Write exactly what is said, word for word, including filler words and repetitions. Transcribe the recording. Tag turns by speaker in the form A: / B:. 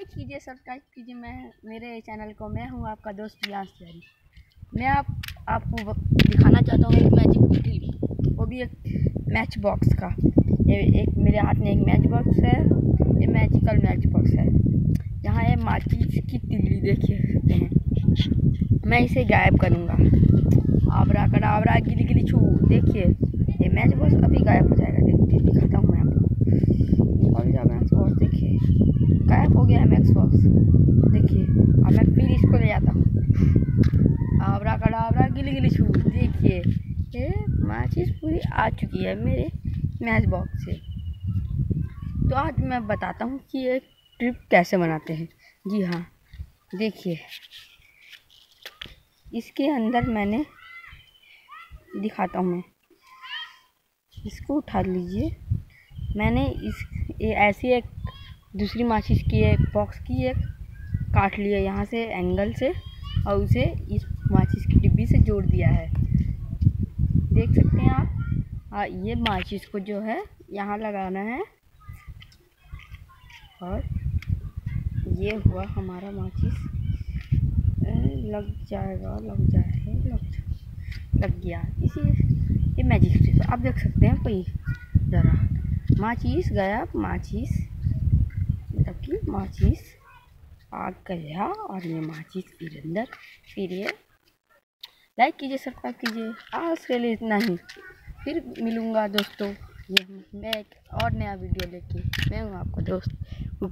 A: Like कीजिए, subscribe कीजिए मैं मेरे चैनल को। मैं हूँ आपका दोस्त प्रियांश तिवारी। मैं आप आपको दिखाना चाहता हूँ एक मैजिक ट्रिक, वो भी एक मैच बॉक्स का। ये एक मेरे हाथ में एक मैच बॉक्स है, ये मैजिकल मैच बॉक्स है। यहाँ ये माचिस की तिल्ली देखिए सकते हैं। मैं इसे गायब करूँगा, आबरा कडाबरा गिली गिली छू। देखिए ये मैच बॉक्स अभी गायब हो जाएगा। देखिए दिखाता हूँ मैं आपको। और जा मैच बॉक्स देखिए गायब हो गया है मैच बॉक्स। देखिए अब मैं फिर इसको ले जाता हूँ, आबरा कडाबरा गिली गिली छू। देखिए ये माचिस पूरी आ चुकी है मेरे मैच बॉक्स से। तो आज मैं बताता हूँ कि एक ट्रिप कैसे बनाते हैं। जी हाँ, देखिए इसके अंदर मैंने दिखाता हूँ। मैं इसको उठा लीजिए। मैंने इस ये ऐसी एक दूसरी माचिस की एक बॉक्स की एक काट लिया यहाँ से एंगल से, और उसे इस माचिस की डिब्बी से जोड़ दिया है। देख सकते हैं आप। हाँ, ये माचिस को जो है यहाँ लगाना है, और ये हुआ हमारा माचिस। लग जाएगा लग जाए लग लग गया। इसी ये मैजिक ट्रिक आप देख सकते हैं। कोई ज़रा माचिस गया, माचिस मतलब कि माचिस आ गया, और ये माचिस फिर अंदर। फिर ये लाइक कीजिए, सब्सक्राइब कीजिए। आज के लिए इतना ही, फिर मिलूँगा दोस्तों। ये मैं एक और नया वीडियो लेके। मैं हूँ आपका दोस्त।